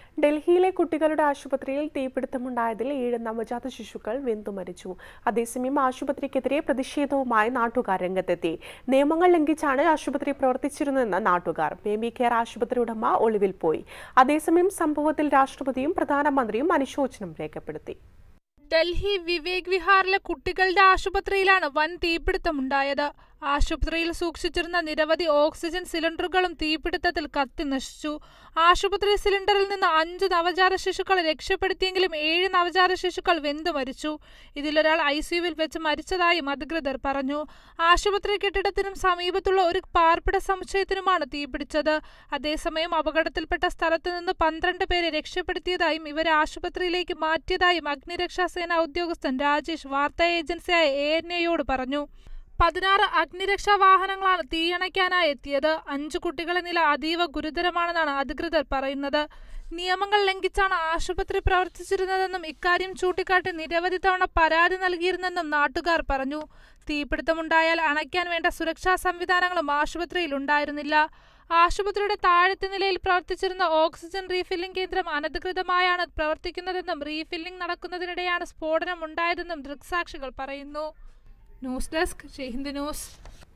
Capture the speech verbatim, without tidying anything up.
ഡൽഹിയിലെ കുട്ടികളുടെ ആശുപത്രിയിൽ തീപിടുത്തമുണ്ടായതിൽ ഏഴ് നവജാത ശിശുക്കൾ വെന്തു മരിച്ചു. അതേസമയം ആശുപത്രിക്കെതിരെ പ്രതിഷേധവുമായി നാട്ടുകാർ രംഗത്തെത്തി. നിയമങ്ങൾ ലംഘിച്ചാണ് ആശുപത്രി പ്രവർത്തിച്ചിരുന്നതെന്ന് നാട്ടുകാർ. ബേബി കെയർ ആശുപത്രി ഉടമ ഒളിവിൽ പോയി. അതേസമയം സംഭവത്തിൽ രാഷ്ട്രപതിയും പ്രധാനമന്ത്രിയും അനുശോചനം രേഖപ്പെടുത്തി. ഡൽഹി വിവേക് വിഹാറിലെ കുട്ടികളുടെ ആശുപത്രിയിലാണ് വൻ തീപിടുത്തമുണ്ടായത്. ആശുപത്രിയിൽ സൂക്ഷിച്ചിരുന്ന നിരവധി ഓക്സിജൻ സിലിണ്ടറുകളും തീപിടുത്തത്തിൽ കത്തി നശിച്ചു. ആശുപത്രി സിലിണ്ടറിൽ നിന്ന് അഞ്ച് നവജാത ശിശുക്കളെ രക്ഷപ്പെടുത്തിയെങ്കിലും ഏഴ് നവജാത ശിശുക്കൾ വെന്തു മരിച്ചു. ഇതിലൊരാൾ ഐ സിയുവിൽ വെച്ച് മരിച്ചതായും അധികൃതർ പറഞ്ഞു. ആശുപത്രി കെട്ടിടത്തിനും സമീപത്തുള്ള ഒരു പാർപ്പിട സമുച്ചയത്തിനുമാണ് തീപിടിച്ചത്. അതേസമയം അപകടത്തിൽപ്പെട്ട സ്ഥലത്ത് നിന്ന് പന്ത്രണ്ട് പേരെ രക്ഷപ്പെടുത്തിയതായും ഇവരെ ആശുപത്രിയിലേക്ക് മാറ്റിയതായും അഗ്നിരക്ഷാ സേനാ ഉദ്യോഗസ്ഥൻ രാജേഷ് വാർത്താ ഏജൻസിയായ എ എൻ എയോട് പറഞ്ഞു. പതിനാറ് അഗ്നിരക്ഷാ വാഹനങ്ങളാണ് തീയണയ്ക്കാനായി എത്തിയത്. അഞ്ചു കുട്ടികളുടെ നില അതീവ ഗുരുതരമാണെന്നാണ് അധികൃതർ പറയുന്നത്. നിയമങ്ങൾ ലംഘിച്ചാണ് ആശുപത്രി പ്രവർത്തിച്ചിരുന്നതെന്നും ഇക്കാര്യം ചൂണ്ടിക്കാട്ടി നിരവധി തവണ പരാതി നൽകിയിരുന്നെന്നും നാട്ടുകാർ പറഞ്ഞു. തീപിടുത്തമുണ്ടായാൽ അണയ്ക്കാൻ വേണ്ട സുരക്ഷാ സംവിധാനങ്ങളും ആശുപത്രിയിൽ ഉണ്ടായിരുന്നില്ല. ആശുപത്രിയുടെ താഴത്തെ നിലയിൽ പ്രവർത്തിച്ചിരുന്ന ഓക്സിജൻ റീഫില്ലിംഗ് കേന്ദ്രം അനധികൃതമായാണ് പ്രവർത്തിക്കുന്നതെന്നും റീഫില്ലിംഗ് നടക്കുന്നതിനിടെയാണ് സ്ഫോടനം ഉണ്ടായതെന്നും ദൃക്സാക്ഷികൾ പറയുന്നു. News desk Jai Hind news.